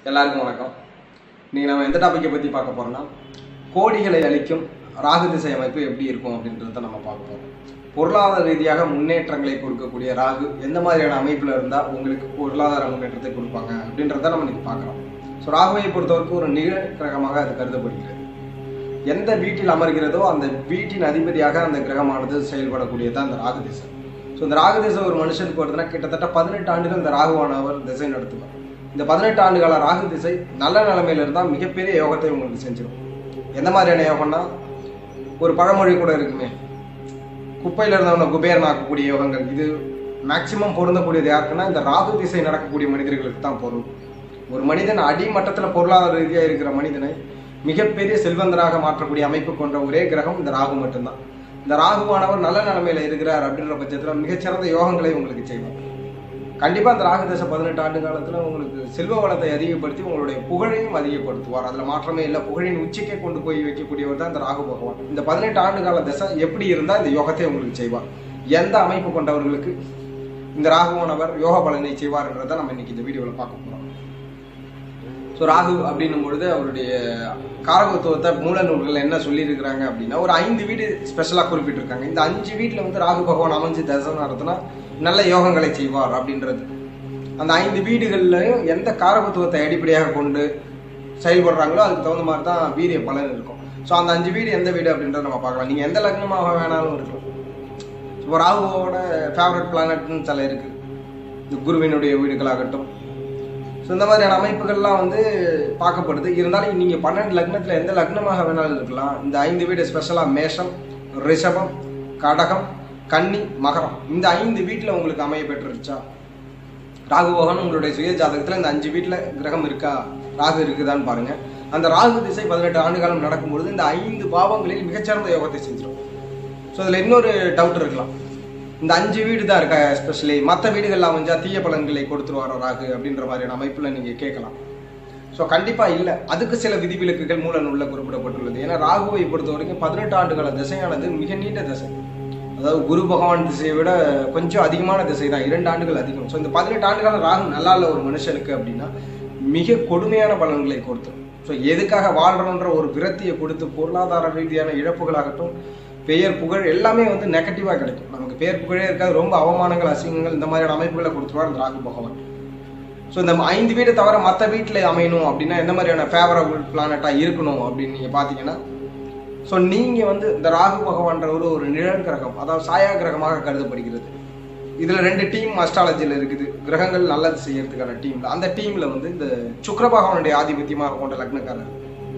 எல்லாருக்கும் வணக்கம். இன்னைக்கு நம்ம எந்த டாபிக்கை பற்றி பார்க்க போறோம்னா, கோடிகளை அளிக்கும் ராகு திசை அமைப்பு எப்படி இருக்கும் அப்படின்றத நம்ம பார்க்க போறோம். பொருளாதார ரீதியாக முன்னேற்றங்களை கொடுக்கக்கூடிய ராகு எந்த மாதிரியான அமைப்பில் இருந்தால் உங்களுக்கு பொருளாதார முன்னேற்றத்தை கொடுப்பாங்க அப்படின்றத நம்ம இன்னைக்கு பார்க்குறோம். ஸோ ராகுவை பொறுத்தவரைக்கும் ஒரு நிகழ் கிரகமாக அது கருதப்படுகிறது. எந்த வீட்டில் அமர்கிறதோ அந்த வீட்டின் அதிபதியாக அந்த கிரகமானது செயல்படக்கூடியதான் அந்த ராகு திசை. ஸோ இந்த ராகு திசை ஒரு மனுஷனுக்கு வருதுன்னா கிட்டத்தட்ட 18 ஆண்டுகள் இந்த ராகுவானவர் திசை நடத்துவார். இந்த 18 ஆண்டு கால ராகு திசை நல்ல நிலைமையில இருந்தால் மிகப்பெரிய யோகத்தை உங்களுக்கு செஞ்சிடும். எந்த மாதிரியான யோகம்னா, ஒரு பழமொழி கூட இருக்குமே, குப்பையில இருந்தவன குபேரன் ஆக்கக்கூடிய யோகங்கள். இது மேக்சிமம் பொருந்தக்கூடியது யாருக்குன்னா இந்த ராகு திசை நடக்கக்கூடிய மனிதர்களுக்கு தான் பொருள். ஒரு மனிதன் அடிமட்டத்தில் பொருளாதார ரீதியாக இருக்கிற மனிதனை மிகப்பெரிய செல்வந்தராக மாற்றக்கூடிய அமைப்பு கொண்ட ஒரே கிரகம் இந்த ராகு மட்டும்தான். இந்த ராகுவானவர் நல்ல நிலைமையில இருக்கிறார் அப்படின்ற பட்சத்தில் மிகச்சிறந்த யோகங்களை உங்களுக்கு செய்வார். கண்டிப்பாக அந்த ராகு தசை 18 ஆண்டு காலத்தில் உங்களுக்கு செல்வ வளத்தை அதிகப்படுத்தி உங்களுடைய புகழையும் அதிகப்படுத்துவார். அதில் மாற்றமே இல்லை. புகழின் உச்சிக்கே கொண்டு போய் வைக்கக்கூடியவர் தான் இந்த ராகு பகவான். இந்த 18 ஆண்டு கால தசை எப்படி இருந்தால் இந்த யோகத்தை உங்களுக்கு செய்வார், எந்த அமைப்பு கொண்டவர்களுக்கு இந்த ராகுவானவர் யோக பலனை செய்வார்ன்றதை நம்ம இன்னைக்கு இந்த வீடியோவில் பார்க்க போகிறோம். ஸோ ராகு அப்படின்னும் பொழுது அவருடைய காரகத்துவத்தை மூல நூல்கள் என்ன சொல்லியிருக்கிறாங்க அப்படின்னா, ஒரு 5 வீடு ஸ்பெஷலாக குறிப்பிட்டிருக்காங்க. இந்த 5 வீட்டில் வந்து ராகு பகவான் அமைஞ்சு தசை நடத்தினா நல்ல யோகங்களை செய்வார் அப்படின்றது. அந்த 5 வீடுகள்லையும் எந்த காரகத்துவத்தை அடிப்படையாக கொண்டு செயல்படுறாங்களோ அதுக்கு தகுந்த மாதிரி தான் வீரிய பலன் இருக்கும். ஸோ அந்த 5 வீடு எந்த வீடு அப்படின்றத நம்ம பார்க்கலாம். நீங்கள் எந்த லக்னமாக வேணாலும் இருக்கலாம். இப்போ ராகுவோட ஃபேவரட் பிளானட்னு சில இருக்குது, இந்த குருவினுடைய வீடுகளாகட்டும். ஸோ இந்த மாதிரியான அமைப்புகள்லாம் வந்து பார்க்கப்படுது. இருந்தாலும் நீங்கள் 12 லக்னத்தில் எந்த லக்னமாக வேணாலும் இருக்கலாம். இந்த 5 வீடு ஸ்பெஷலாக மேஷம், ரிஷபம், கடகம், கன்னி, மகரம், இந்த 5 வீட்டில் உங்களுக்கு அமைய பெற்றுருச்சா, ராகு பகவான் உங்களுடைய சுய ஜாதகத்தில் இந்த 5 வீட்டில் கிரகம் இருக்கா, ராகு இருக்குதான்னு பாருங்க. அந்த ராகு திசை 18 ஆண்டு காலம் நடக்கும்பொழுது இந்த 5 பாவங்களில் மிகச்சிறந்த யோகத்தை செஞ்சிடும். ஸோ இதில் இன்னொரு டவுட் இருக்கலாம், இந்த 5 வீடு தான் இருக்கா எஸ்பெஷலி, மற்ற வீடுகள் அமைஞ்சா தீய பலன்களை கொடுத்துருவாரோ ராகு அப்படின்ற மாதிரியான அமைப்பில் நீங்கள் கேட்கலாம். ஸோ கண்டிப்பாக இல்லை. அதுக்கு சில விதிவிலக்குகள் மூல நூலில் குறிப்பிடப்பட்டுள்ளது. ஏன்னா ராகுவை பொறுத்த வரைக்கும் 18 ஆண்டு கால திசையானது மிக நீண்ட திசை. அதாவது குரு பகவான் திசையை விட கொஞ்சம் அதிகமான திசை தான், 2 ஆண்டுகள் அதிகம். ஸோ இந்த 18 ஆண்டு காலம் ராகு நல்லா இல்லை ஒரு மனுஷனுக்கு அப்படின்னா மிக கொடுமையான பலன்களை கொடுத்துரும். ஸோ எதுக்காக வாழ்றோன்ற ஒரு விரத்தியை கொடுத்து பொருளாதார ரீதியான இழப்புகளாகட்டும், பெயர் புகழ் எல்லாமே வந்து நெகட்டிவாக கிடைக்கும். நமக்கு பெயர் புகழே இருக்காது, ரொம்ப அவமானங்கள், அசிங்கங்கள், இந்த மாதிரியான அமைப்புகளை கொடுத்துருவார் இந்த ராகு பகவான். ஸோ இந்த 5 வீடு தவிர மற்ற வீட்டில் அமையணும் அப்படின்னா எந்த மாதிரியான ஃபேவரபிள் பிளானட்டாக இருக்கணும் அப்படின்னு நீங்கள் பார்த்தீங்கன்னா, ஸோ நீங்கள் வந்து இந்த ராகு பகவான்ற ஒரு நிழல் கிரகம், அதாவது சாயா கிரகமாக கருதப்படுகிறது. இதில் 2 டீம் அஸ்ட்ராலஜியில் இருக்குது, கிரகங்கள் நல்லது செய்யறதுக்கான டீமில். அந்த டீமில் வந்து இந்த சுக்கிர பகவானுடைய ஆதிபத்தியமாக கொண்ட லக்னக்காரர்,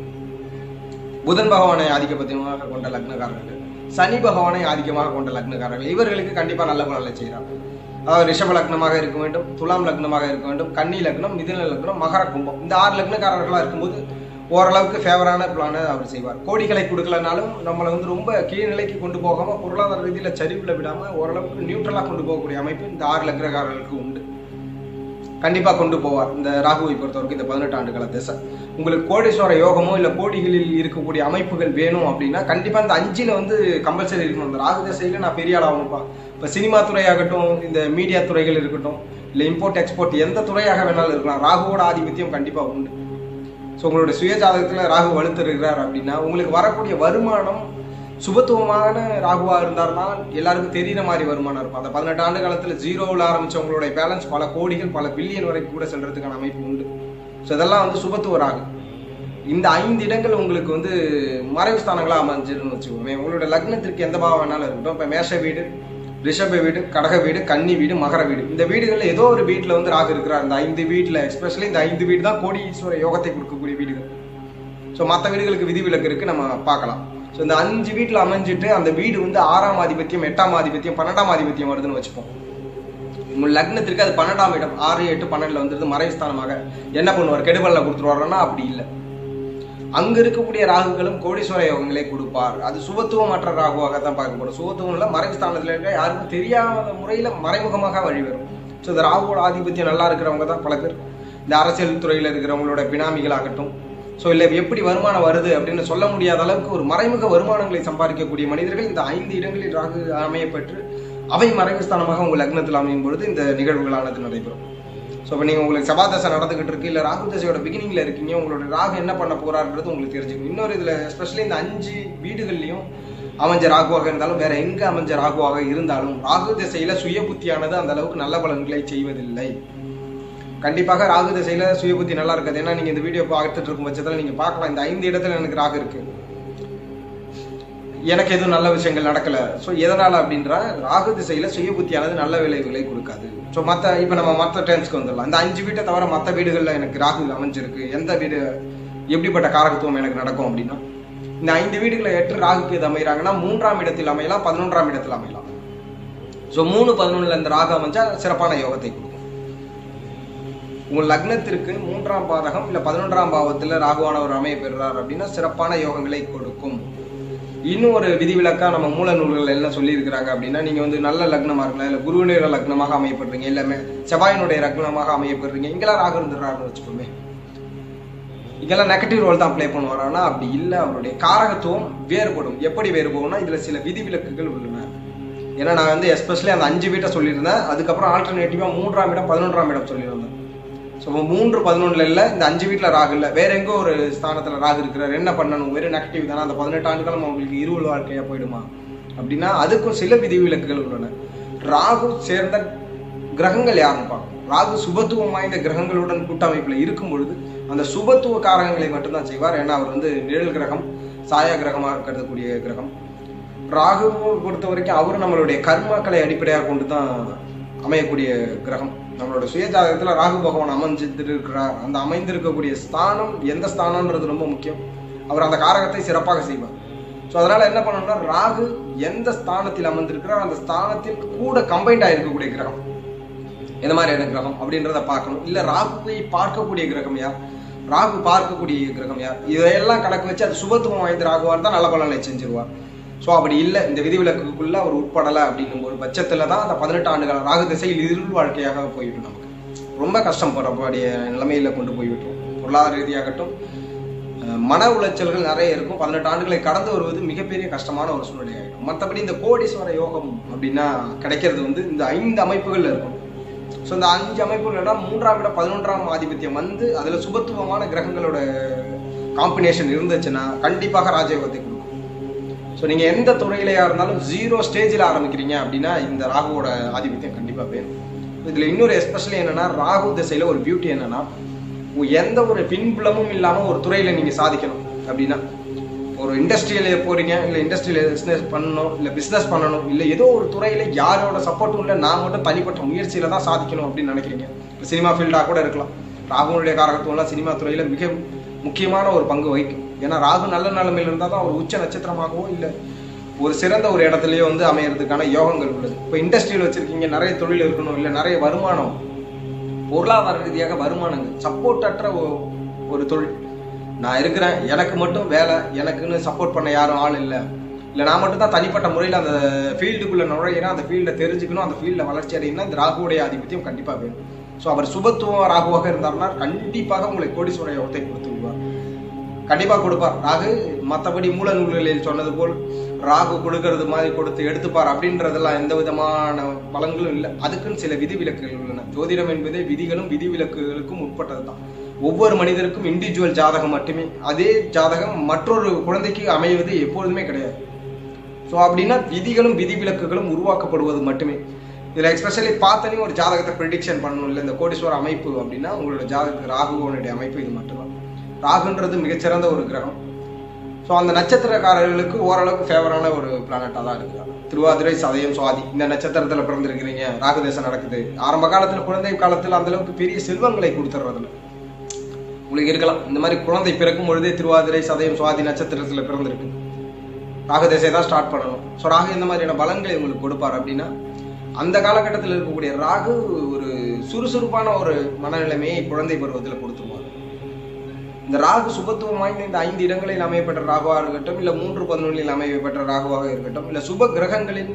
புதன் பகவானை ஆதிபத்தியமாக கொண்ட லக்னக்காரர்கள், சனி பகவானை ஆதிக்கமாக கொண்ட லக்னக்காரர்கள், இவர்களுக்கு கண்டிப்பாக நல்ல பலனை செய்கிறாங்க. அதாவது ரிஷப லக்னமாக இருக்க வேண்டும், துலாம் லக்னமாக இருக்க வேண்டும், கன்னி லக்னம், மிதுன லக்னம், மகர கும்பம், இந்த 6 லக்னக்காரர்களாக இருக்கும்போது ஓரளவுக்கு ஃபேவரான பிளானை அவர் செய்வார். கோடிகளை கொடுக்கலனாலும் நம்மளை வந்து ரொம்ப கீழ்நிலைக்கு கொண்டு போகாமல் பொருளாதார ரீதியில் சரிவில் விடாமல் ஓரளவுக்கு நியூட்ரலாக கொண்டு போகக்கூடிய அமைப்பு இந்த 6 லக்னக்காரர்களுக்கு உண்டு. கண்டிப்பாக கொண்டு போவார் இந்த ராகுவை பொறுத்தவரைக்கும். இந்த 18 ஆண்டு கால திசை உங்களுக்கு கோடீஸ்வர யோகமோ இல்லை கோடிகளில் இருக்கக்கூடிய அமைப்புகள் வேணும் அப்படின்னா கண்டிப்பாக இந்த 5ல் வந்து கம்பல்சரி இருக்கணும். இந்த ராகு திசையில் நான் பெரிய ஆளாகணும்ப்பா. இப்போ சினிமா துறையாகட்டும், இந்த மீடியா துறைகள் இருக்கட்டும், இல்லை இம்போர்ட் எக்ஸ்போர்ட் எந்த துறையாக வேணாலும் இருக்கலாம், ராகுவோட ஆதிபத்தியம் கண்டிப்பாக உண்டு. ஸோ உங்களுடைய சுய ஜாதகத்தில் ராகு வலுத்திருக்கிறார் அப்படின்னா உங்களுக்கு வரக்கூடிய வருமானம் சுபத்துவமான ராகுவாக இருந்தார்னா எல்லாருக்கும் தெரிகிற மாதிரி வருமானம் இருக்கும். அந்த 18 ஆண்டு காலத்தில் 0வில் ஆரம்பித்தவங்களுடைய பேலன்ஸ் பல கோடிகள், பல பில்லியன் வரைக்கும் கூட செல்றதுக்கான அமைப்பு உண்டு. ஸோ இதெல்லாம் வந்து சுபத்துவ ராகு. இந்த 5 இடங்கள் உங்களுக்கு வந்து மறைவு ஸ்தானங்களாக அமைஞ்சிருன்னு வச்சுக்கோங்க. உங்களுடைய லக்னத்திற்கு எந்த பாவம் வேணாலும் இருக்கட்டும். இப்போ மேஷ வீடு, ரிஷப வீடு, கடக வீடு, கன்னி வீடு, மகர வீடு, இந்த வீடுகளில் ஏதோ ஒரு வீட்டில் வந்து ராகு இருக்கிறார். இந்த 5 வீட்டில் எஸ்பெஷலி இந்த 5 வீடு தான் கோடீஸ்வர யோகத்தை கொடுக்கக்கூடிய வீடுகள். ஸோ மற்ற வீடுகளுக்கு விதிவிலக்கு இருக்குது, நம்ம பார்க்கலாம். ஸோ இந்த 5 வீட்டில் அமைஞ்சிட்டு அந்த வீடு வந்து 6ஆம் ஆதிபத்தியம், 8ஆம் ஆதிபத்தியம், 12ஆம் ஆதிபத்தியம் வருதுன்னு வச்சுப்போம். உங்கள் லக்னத்திற்கு அது 12ஆம் இடம், 6, 8, 12 வந்துருது மறைவு ஸ்தானமாக. என்ன பண்ணுவார், கெடுபலில் கொடுத்துருவாருன்னா அப்படி இல்லை. அங்கே இருக்கக்கூடிய ராகுகளும் கோடீஸ்வர யோகங்களை கொடுப்பார். அது சுபத்துவமற்ற ராகுவாக தான் பார்க்கப்படும். சுபத்துவம் இல்லை, மறைவு ஸ்தானத்தில் இருக்க யாருக்கும் தெரியாத முறையில் மறைமுகமாக வழிவரும். ஸோ இந்த ராகுவோட ஆதிபத்தியம் நல்லா இருக்கிறவங்க தான் பல பேர் இந்த அரசியல் துறையில் இருக்கிறவங்களோட பினாமிகளாகட்டும், ஸோ இல்லை எப்படி வருமானம் வருது அப்படின்னு சொல்ல முடியாத அளவுக்கு ஒரு மறைமுக வருமானங்களை சம்பாதிக்கக்கூடிய மனிதர்கள் இந்த 5 இடங்களில் ராகு அமையப்பெற்று அவை மறைவு ஸ்தானமாக உங்கள் லக்னத்தில் அமையும் பொழுது இந்த நிகழ்வுகளானது நடைபெறும். ஸோ இப்போ நீங்கள் உங்களுக்கு செவ்வாய் தசை நடந்துகிட்டு இருக்கு, இல்லை ராகு தசையோட பிகினிங்ல இருக்கீங்க, உங்களோட ராகு என்ன பண்ண போறாருன்றது உங்களுக்கு தெரிஞ்சுக்கணும். இன்னொரு இதில் எஸ்பெஷலி இந்த 5 வீடுகள்லையும் அமைஞ்ச ராகுவாக இருந்தாலும், வேற எங்க அமைஞ்ச ராகுவாக இருந்தாலும், ராகு திசையில சுய புத்தியானது அந்த அளவுக்கு நல்ல பலன்களை செய்வதில்லை. கண்டிப்பாக ராகு திசையில சுய புத்தி நல்லா இருக்காது. ஏன்னா நீங்க இந்த வீடியோ பார்த்துட்டு இருக்கும் பட்சத்தில் நீங்க பார்க்கலாம், இந்த 5 இடத்துல எனக்கு ராகு இருக்கு, எனக்கு எதுவும் நல்ல விஷயங்கள் நடக்கல. ஸோ எதனால அப்படின்றா, ராகு திசையில சுய புத்தியானது நல்ல விளைவுகளை கொடுக்காது. ஸோ இப்போ நம்ம மற்ற டேர்ம்ஸ்க்கு வந்துடலாம். இந்த 5 வீட்டை தவிர மற்ற வீடுகளில் எனக்கு ராகு அமைஞ்சிருக்கு, எந்த வீடு எப்படிப்பட்ட காரகத்துவம் எனக்கு நடக்கும் அப்படின்னா, இந்த 5 வீடுகளை 8 ராகுக்கு இது அமைகிறாங்கன்னா 3ஆம் இடத்தில் அமையலாம், 11ஆம் இடத்தில் அமையலாம். ஸோ 3, 11ல் இந்த ராகு அமைஞ்சா சிறப்பான யோகத்தை கொடுக்கும். உங்கள் லக்னத்திற்கு 3ஆம் பாதகம் இல்லை 11ஆம் பாவத்தில் ராகுவானவர் அமைய பெறுறார் அப்படின்னா சிறப்பான யோகங்களை கொடுக்கும். இன்னும் ஒரு விதிவிலக்கா நம்ம மூல நூல்கள் என்ன சொல்லியிருக்கிறாங்க அப்படின்னா, நீங்க வந்து நல்ல லக்னமா இருக்கலாம், இல்லை குருவினுடைய லக்னமாக அமையப்படுறீங்க, எல்லாமே செவ்வாயினுடைய லக்னமாக அமையப்படுறீங்க, இங்கெல்லாம் ராகு இருந்துடுறாருன்னு வச்சுக்கோமே, இங்கெல்லாம் நெகட்டிவ் ரோல் தான் ப்ளே பண்ணுவார். ஆனால் அப்படி இல்லை, அவருடைய காரகத்துவம் வேறுபடும். எப்படி வேறுபடும்னா, இதுல சில விதிவிலக்குகள் உள்ளன. ஏன்னா நான் வந்து எஸ்பெஷலி அந்த 5 வீட்டை சொல்லியிருந்தேன், அதுக்கப்புறம் ஆல்டர்னேட்டிவா 3ஆம் இடம் 11ஆம் இடம் சொல்லியிருந்தேன். ஸோ 3, 11 இல்லை, இந்த 5 வீட்டில் ராகு இல்லை, வேற எங்கோ ஒரு ஸ்தானத்தில் ராகு இருக்கிறார், என்ன பண்ணணும், வெறும் நெகட்டிவ் தானே, அந்த 18 ஆண்டுகளும் அவங்களுக்கு இருள் வாழ்க்கையா போயிடுமா அப்படின்னா, அதுக்கும் சில விதிவிலக்குகள் உள்ளன. ராகு சேர்ந்த கிரகங்கள் யாருன்னு பார்க்கணும். ராகு சுபத்துவம் வாய்ந்த கிரகங்களுடன் கூட்டமைப்பில் இருக்கும் பொழுது அந்த சுபத்துவ காரகங்களை மட்டும்தான் செய்வார். ஏன்னா அவர் வந்து நிழல் கிரகம், சாயா கிரகமாக கருதக்கூடிய கிரகம். ராகுவை பொறுத்த வரைக்கும் அவர் நம்மளுடைய கர்மாக்களை அடிப்படையாக கொண்டு தான் அமையக்கூடிய கிரகம். நம்மளோட சுயஜாதகத்துல ராகு பகவான் அமைஞ்சிருக்கிறார், அந்த அமைந்திருக்கக்கூடிய ஸ்தானம் எந்த ஸ்தானம்ன்றது ரொம்ப முக்கியம். அவர் அந்த காரகத்தை சிறப்பாக செய்வார். ஸோ அதனால என்ன பண்ணணும்னா, ராகு எந்த ஸ்தானத்தில் அமர்ந்திருக்கிறார், அந்த ஸ்தானத்தில் கூட கம்பைண்ட் ஆகிருக்கக்கூடிய கிரகம் எந்த மாதிரியான கிரகம் அப்படின்றத பார்க்கணும். இல்லை ராகுவை பார்க்கக்கூடிய கிரகம் யார், ராகு பார்க்கக்கூடிய கிரகம் யார், இதையெல்லாம் கணக்கு வச்சு அது சுபத்துவம் வாய்ந்த ராகுவாக இருந்தால் நல்ல பலனை செஞ்சிருவார். ஸோ அப்படி இல்லை, இந்த விதிவிலக்குக்குள்ள அவர் உட்படலை அப்படின்னும் ஒரு பட்சத்துல தான் அந்த 18 ஆண்டுகள் ராகு திசையில் இருள் வாழ்க்கையாக போய்விடும். நமக்கு ரொம்ப கஷ்டம் போறக்கூடிய நிலைமையில கொண்டு போய்விட்டோம். பொருளாதார ரீதியாகட்டும், மன உளைச்சல்கள் நிறைய இருக்கும். 18 ஆண்டுகளை கடந்து வருவது மிகப்பெரிய கஷ்டமான ஒரு சூழ்நிலை ஆகிடும். மற்றபடி இந்த கோடீஸ்வர யோகம் அப்படின்னா கிடைக்கிறது வந்து இந்த 5 அமைப்புகள் இருக்கும். ஸோ இந்த 5 அமைப்புகள்னா 3ஆம் இடம் 11ஆம் ஆதிபத்தியம் வந்து அதுல சுபத்துவமான கிரகங்களோட காம்பினேஷன் இருந்துச்சுன்னா கண்டிப்பாக ராஜயோகத்தை கொடுக்கும். ஸோ நீங்கள் எந்த துறையிலையா இருந்தாலும் 0 ஸ்டேஜில் ஆரம்பிக்கிறீங்க அப்படின்னா இந்த ராகுவோட ஆதிபத்தியம் கண்டிப்பாக வேணும். இதில் இன்னொரு எஸ்பெஷலி என்னன்னா, ராகு திசையில் ஒரு பியூட்டி என்னன்னா, எந்த ஒரு பின்புலமும் இல்லாமல் ஒரு துறையில் நீங்கள் சாதிக்கணும் அப்படின்னா, ஒரு இண்டஸ்ட்ரியில போறீங்க, இல்லை இண்டஸ்ட்ரியில் பிஸ்னஸ் பண்ணணும், இல்லை பிஸ்னஸ் பண்ணணும், இல்லை ஏதோ ஒரு துறையில் யாரோட சப்போர்ட்டும் இல்லை, நான் மட்டும் தனிப்பட்ட முயற்சியில் தான் சாதிக்கணும் அப்படின்னு நினைக்கிறீங்க. இப்போ சினிமா ஃபீல்டாக கூட இருக்கலாம். ராகுனுடைய காரகத்துவம்லாம் சினிமா துறையில் மிக முக்கியமான ஒரு பங்கு வகிக்கும். ஏன்னா ராகு நல்ல நிலைமையில் இருந்தால் தான் ஒரு உச்ச நட்சத்திரமாகவோ இல்லை ஒரு சிறந்த ஒரு இடத்துலயே வந்து அமையறதுக்கான யோகங்கள் உள்ளது. இப்போ இண்டஸ்ட்ரியில் வச்சிருக்கீங்க, நிறைய தொழில் இருக்கணும், இல்லை நிறைய வருமானம், பொருளாதார ரீதியாக வருமானங்கள், சப்போர்ட் அற்ற ஒரு தொழில், நான் இருக்கிறேன், எனக்கு மட்டும் வேலை, எனக்குன்னு சப்போர்ட் பண்ண யாரும் ஆள் இல்லை, இல்லை நான் மட்டும் தான் தனிப்பட்ட முறையில் அந்த ஃபீல்டுக்குள்ளே நுழையிறேன், அந்த ஃபீல்டை தெரிஞ்சுக்கணும், அந்த ஃபீல்டில் வளர்ச்சி அடையினா இந்த ராகுவுடைய ஆதிபத்தியம் கண்டிப்பாக வேணும். ஸோ அவர் சுபத்துவம் ராகுவாக இருந்தார்னா கண்டிப்பாக உங்களை கோடீஸ்வர யோகத்தை கொடுத்து விடுவார், கண்டிப்பாக கொடுப்பார். ராகு மற்றபடி மூல நூல்களில் சொன்னது போல் ராகு கொடுக்கறது மாதிரி கொடுத்து எடுத்துப்பார் அப்படின்றதெல்லாம் எந்த விதமான பலன்களும் இல்லை. அதுக்குன்னு சில விதிவிலக்குகள் உள்ளன. ஜோதிடம் என்பதே விதிகளும் விதிவிலக்குகளுக்கும் உட்பட்டது தான். ஒவ்வொரு மனிதருக்கும் இண்டிவிஜுவல் ஜாதகம் மட்டுமே, அதே ஜாதகம் மற்றொரு குழந்தைக்கு அமைவது எப்பொழுதுமே கிடையாது. ஸோ அப்படின்னா விதிகளும் விதிவிலக்குகளும் உருவாக்கப்படுவது மட்டுமே. இதில் எஸ்பெஷலி பார்த்தனையும் ஒரு ஜாதகத்தை ப்ரெடிக்ஷன் பண்ணணும். இல்லை இந்த கோடீஸ்வர அமைப்பு அப்படின்னா உங்களோட ஜாதகத்துக்கு ராகுவனுடைய அமைப்பு இது மட்டும்தான். ராகுன்றது மிகச்சிறந்த ஒரு கிரகம். ஸோ அந்த நட்சத்திரக்காரர்களுக்கு ஓரளவுக்கு ஃபேவரான ஒரு பிளானட்டாக தான் இருக்குது. திருவாதிரை, சதயம், சுவாதி இந்த நட்சத்திரத்தில் பிறந்திருக்கிறீங்க, ராகு தேசம் நடக்குது. ஆரம்ப காலத்தில் குழந்தை காலத்தில் அந்த அளவுக்கு பெரிய செல்வங்களை கொடுத்துட்றதுல உங்களுக்கு இருக்கலாம். இந்த மாதிரி குழந்தை பிறக்கும் பொழுதே திருவாதிரை, சதயம், சுவாதி நட்சத்திரத்தில் பிறந்திருக்கு, ராகு தேசை தான் ஸ்டார்ட் பண்ணணும். ஸோ ராகு இந்த மாதிரியான பலன்களை உங்களுக்கு கொடுப்பார் அப்படின்னா, அந்த காலகட்டத்தில் இருக்கக்கூடிய ராகு ஒரு சுறுசுறுப்பான ஒரு மனநிலைமையை குழந்தை பருவத்தில் கொடுத்துருவார். இந்த ராகு சுபத்துவம் வாய்ந்த இந்த 5 இடங்களில் அமையப்பட்ட ராகுவாக இருக்கட்டும், இல்லை 3, 11 அமையப்பட்ட ராகுவாக இருக்கட்டும், இல்லை சுப கிரகங்களின்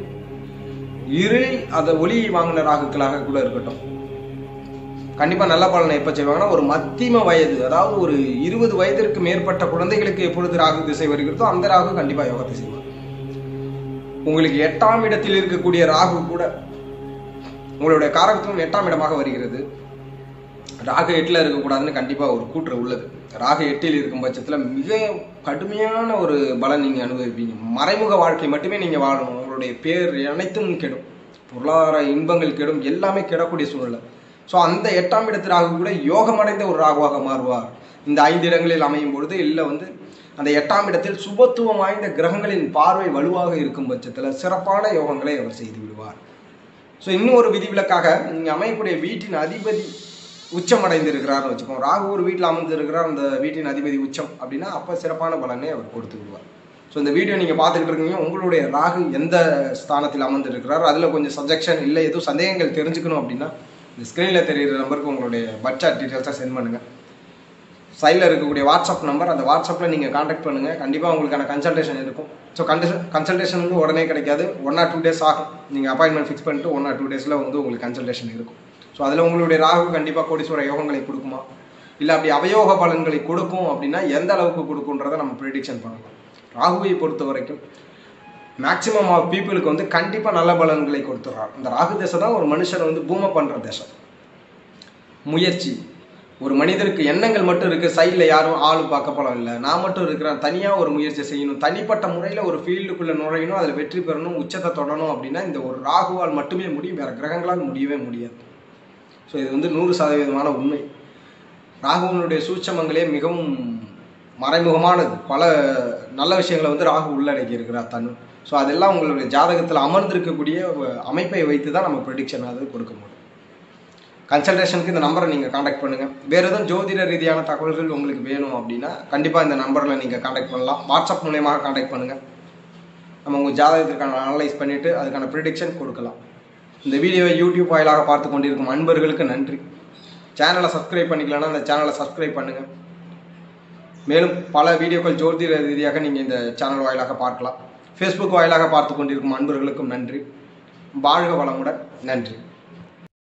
இருளில் அந்த ஒளியை வாங்கின ராகுக்களாக கூட இருக்கட்டும், கண்டிப்பா நல்ல பலனை எப்ப செய்வாங்கன்னா, ஒரு மத்தியம வயது, அதாவது ஒரு 20 வயதிற்கு மேற்பட்ட குழந்தைகளுக்கு எப்பொழுது ராகு திசை வருகிறதோ அந்த ராகு கண்டிப்பா யோகத்தை செய்வார். உங்களுக்கு 8ஆம் இடத்தில் இருக்கக்கூடிய ராகு கூட உங்களுடைய காரகத்துவம் 8ஆம் இடமாக வருகிறது. ராகு 8ல் இருக்கக்கூடாதுன்னு கண்டிப்பாக ஒரு கூற்று உள்ளது. ராகு 8ல் இருக்கும் பட்சத்தில் மிக கடுமையான ஒரு பலன் நீங்கள் அனுபவிப்பீங்க. மறைமுக வாழ்க்கை மட்டுமே நீங்கள் வாழணும். உங்களுடைய பேர் அனைத்தும் கெடும், பொருளாதார இன்பங்கள் கெடும், எல்லாமே கெடக்கூடிய சூழ்நிலை. ஸோ அந்த 8ஆம் இடத்து ராகு கூட யோகமடைந்த ஒரு ராகுவாக மாறுவார் இந்த 5 இடங்களில் அமையும் பொழுது. இல்லை அந்த 8ஆம் இடத்தில் சுபத்துவம் வாய்ந்த கிரகங்களின் பார்வை வலுவாக இருக்கும் பட்சத்தில் சிறப்பான யோகங்களை அவர் செய்து விடுவார். ஸோ இன்னும் ஒரு விதிவிலக்காக நீங்கள் அமையக்கூடிய வீட்டின் அதிபதி உச்சம் அடைந்திருக்கிறார்னு வச்சுக்கோங்க. ராகு ஒரு வீட்டில் அமர்ந்திருக்கிறார், அந்த வீட்டின் அதிபதி உச்சம் அப்படின்னா அப்போ சிறப்பான பலனை அவர் கொடுத்து விடுவார். ஸோ இந்த வீடியோ நீங்கள் பார்த்துக்கிட்டு இருக்கீங்க, உங்களுடைய ராகு எந்த ஸ்தானத்தில் அமர்ந்திருக்கிறார், அதில் கொஞ்சம் சஜெக்ஷன் இல்லை எதுவும் சந்தேகங்கள் தெரிஞ்சுக்கணும் அப்படின்னா இந்த ஸ்க்ரீனில் தெரிகிற நம்பருக்கு உங்களுடைய பட்ஜெட் டீட்டெயில்ஸை சென்ட் பண்ணுங்கள். சைடில் இருக்கக்கூடிய வாட்ஸ்அப் நம்பர், அந்த வாட்ஸ்அப்பில் நீங்கள் காண்டாக்ட் பண்ணுங்கள். கண்டிப்பாக உங்களுக்கான கன்சல்டேஷன் இருக்கும். ஸோ கன்சல்டேஷன் உடனே கிடைக்காது, 1 or 2 days ஆகும். நீங்கள் அப்பாயின்மெண்ட் ஃபிக்ஸ் பண்ணிட்டு 1 or 2 days உங்களுக்கு கன்சல்டேஷன் இருக்கும். ஸோ அதில் உங்களுடைய ராகு கண்டிப்பாக கோடீஸ்வர யோகங்களை கொடுக்குமா, இல்லை அப்படி அவயோக பலன்களை கொடுக்கும் அப்படின்னா எந்த அளவுக்கு கொடுக்குன்றதை நம்ம ப்ரிடிக்ஷன் பண்ணலாம். ராகுவை பொறுத்த வரைக்கும் மேக்சிமம் ஆஃப் பீப்புளுக்கு கண்டிப்பாக நல்ல பலன்களை கொடுத்துட்றார். இந்த ராகு தேசம் தான் ஒரு மனுஷனை பூம பண்ணுற தேசம். முயற்சி, ஒரு மனிதருக்கு எண்ணங்கள் மட்டும் இருக்குது, சைடில் யாரும் ஆள் பார்க்க போலாம் இல்லை, நான் மட்டும் இருக்கிறேன், தனியாக ஒரு முயற்சி செய்யணும், தனிப்பட்ட முறையில் ஒரு ஃபீல்டுக்குள்ளே நுழையணும், அதில் வெற்றி பெறணும், உச்சத்தை தொடணும் அப்படின்னா இந்த ஒரு ராகுவால் மட்டுமே முடியும், வேறு கிரகங்களால் முடியவே முடியாது. ஸோ இது 100% உண்மை. ராகுவனுடைய சூட்சமங்களே மிகவும் மறைமுகமானது. பல நல்ல விஷயங்களை ராகு உள்ளடக்கி இருக்கிறார் தன்னு. ஸோ அதெல்லாம் உங்களுடைய ஜாதகத்தில் அமர்ந்திருக்கக்கூடிய அமைப்பை வைத்து தான் நம்ம ப்ரெடிக்ஷன் அது கொடுக்க முடியும். கன்சல்டேஷனுக்கு இந்த நம்பரை நீங்கள் காண்டாக்ட் பண்ணுங்கள். வேறு எதுவும் ஜோதிட ரீதியான தகவல்கள் உங்களுக்கு வேணும் அப்படின்னா கண்டிப்பாக இந்த நம்பரில் நீங்கள் காண்டாக்ட் பண்ணலாம். வாட்ஸ்அப் மூலமாக காண்டாக்ட் பண்ணுங்கள். நம்ம உங்கள் ஜாதகத்திற்கான அனலைஸ் பண்ணிவிட்டு அதுக்கான ப்ரெடிக்ஷன் கொடுக்கலாம். இந்த வீடியோவை யூடியூப் வாயிலாக பார்த்து கொண்டிருக்கும் அன்பர்களுக்கு நன்றி. சேனலை சப்ஸ்கிரைப் பண்ணிக்கலன்னா அந்த சேனலை சப்ஸ்கிரைப் பண்ணுங்கள். மேலும் பல வீடியோக்கள் ஜோதிட ரீதியாக நீங்கள் இந்த சேனல் வாயிலாக பார்க்கலாம். ஃபேஸ்புக் வாயிலாக பார்த்து கொண்டிருக்கும் அன்பர்களுக்கும் நன்றி. வாழ்க வளமுடன். நன்றி.